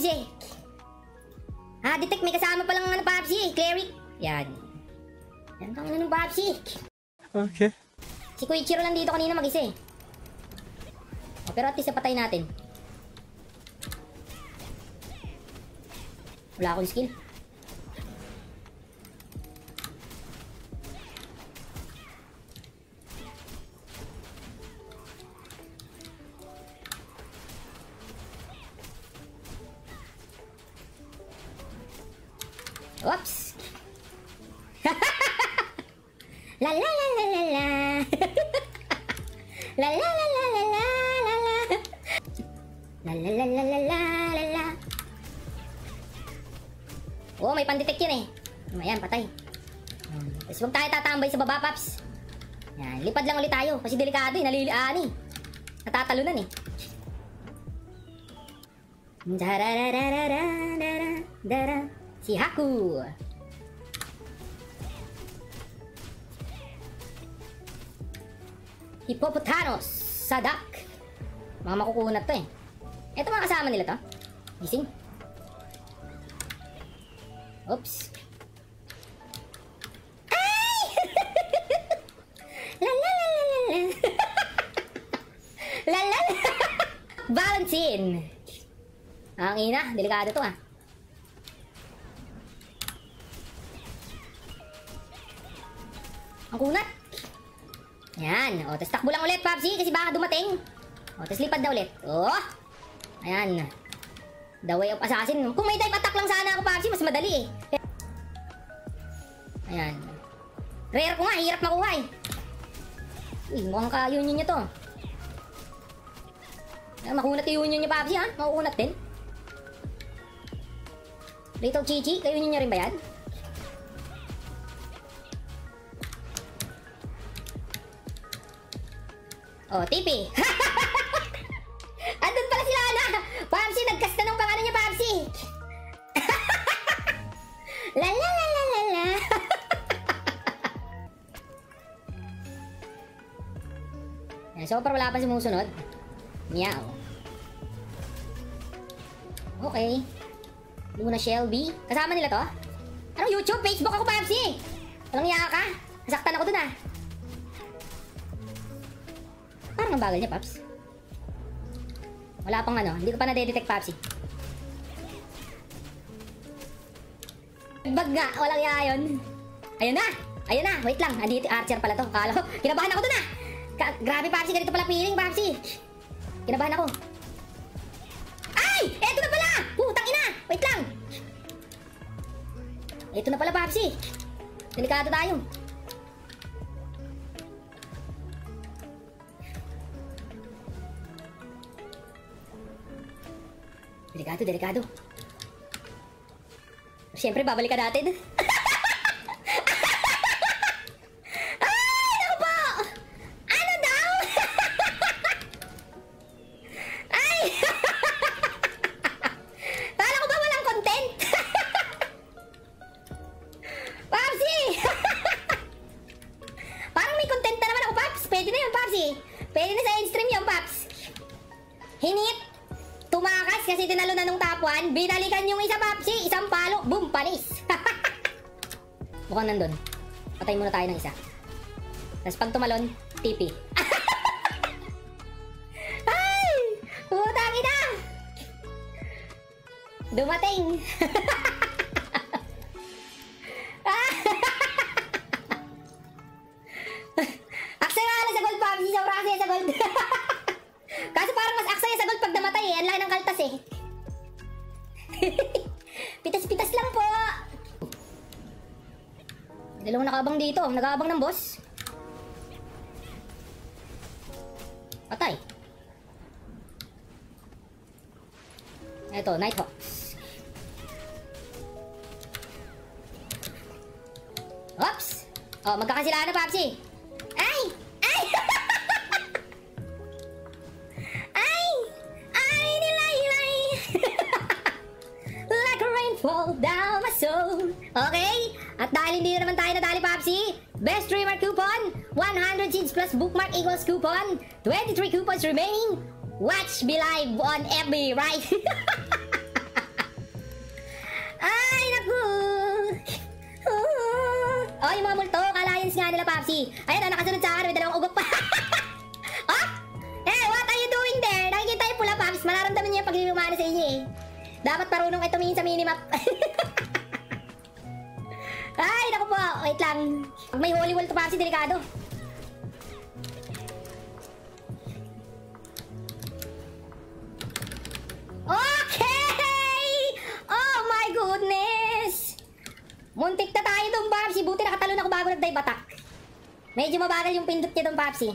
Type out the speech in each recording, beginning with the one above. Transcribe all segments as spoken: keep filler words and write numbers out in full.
Papz eh. Ah, detect, may kasama palang ano, Papz eh. Cleric. Yan. Yan ang ano ng Papz eh. Okay. Si Koichiro lang dito kanina mag-isa eh. Oh, pero at least napatay natin. Wala akong skill. Oops. La la la la la la. La la la la la la la la. La la la la la la la la. Oh, may pandetect yun eh. Ayan, patay. Tapos huwag tayo tatambay sa baba, Papz. Yan, lipad lang ulit tayo. Kasi delikado eh, naliliaan eh. Natatalunan eh. Dararararararara. Si Haku. Hippopotamus. Sadak. Mga makukunat to eh. Ito mga kasama nila to. Gising. Oops. Ay! La la la la la. La la la. Valentine. Ang ina, delikado to ah. Ang kunat. Yan. O, tapos takbo lang ulit, Papz, kasi baka dumating. O, tapos lipad na ulit. O. Ayan. The way of assassin. Kung may type attack lang sana ako, Papz, mas madali eh. Ayan. Rare ko nga, hirap makuha eh. Uy, mukhang ka-union nyo to. Ayan, makunat yung union nyo, Papz, ha? Makunat din. Little Chichi, ka-union nyo rin ba yan? Oh, T P. Andun pala sila, Ana. Papz, nagkasta ng pangalan niya, Papz. La la la la la la. So far wala pa sumusunod. Meow. Okay. Luna Shelby. Kasama nila to? Anong YouTube? Facebook ako, Papz. Walang iya ka. Nasaktan ako dun ah. Parang ang bagal niya, Papz. Wala pang ano. Hindi ko pa na-detect, Papz. Bag nga. Walang iya yun. Ayun na. Ayun na. Wait lang. Andito, archer pala to. Kala ko. Kinabahan ako dun ah. Ka grabe, Papz. Ganito pala feeling, Papz. Kinabahan ako. Ay! Eto na pala! Putang ina! Wait lang. Eto na pala, Papz. Delikado tayo. Delikado, delikado. Siyempre, babalikan natin. Ay, naku po! Ano daw? Ay! Kala ko ba walang content? Papz! Parang may content na naman ako, Papz. Pwede na yun, Papz. Pwede na sa in-stream yun, Papz. Hinit. Tumakas kasi tinalo na nung top one. Binalikan yung isa, Papz. Isang palo. Boom, panis. Mukhang nandun. Patay muna tayo ng isa. Tapos pag tumalon, T P. Ay! Putang ina! Dumating. Aksaya nga lang sa gold, Papz. Sobra kasi sa gold. Kaso parang mas aksaya sa gold pag namatay eh. Ang laki ng kaltas eh. Pitas-pitas lang po. Dalawang nakabang dito. Nag-aabang ng boss. Patay. Eto, Nighthawks. Oops! Oh, magkakasilaan na, Papz. Ay! Ay! Ay! Ay, nilay-lay! Like a rain fall down my soul. Okay? At dahil hindi na naman tayo nadali, Papz, best streamer coupon, one hundred seeds plus bookmark equals coupon, twenty-three coupons remaining. Watch me live on F B, right? Oh, yung mga multo, alliance nga nila, Papsi. Ayan, oh, nakasunod sa akin, may dalawang ugok pa. Oh! Eh, what are you doing there? Nakikita yung pula, Paps. Mararamdaman niya yung paglilumana sa inyo eh. Dapat marunong kayo tumingin sa minimap. Ay, naku po. Wait lang. Pag may holy wall to, Papsi, delikado. Okay! Oh my goodness! Muntik na tayo doon, Papsi. Buti nakatalon ako bago nag-dive attack. Medyo mabagal yung pindot niya doon, Papsi.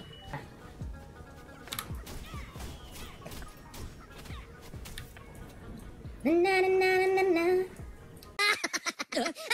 Na na na na na na.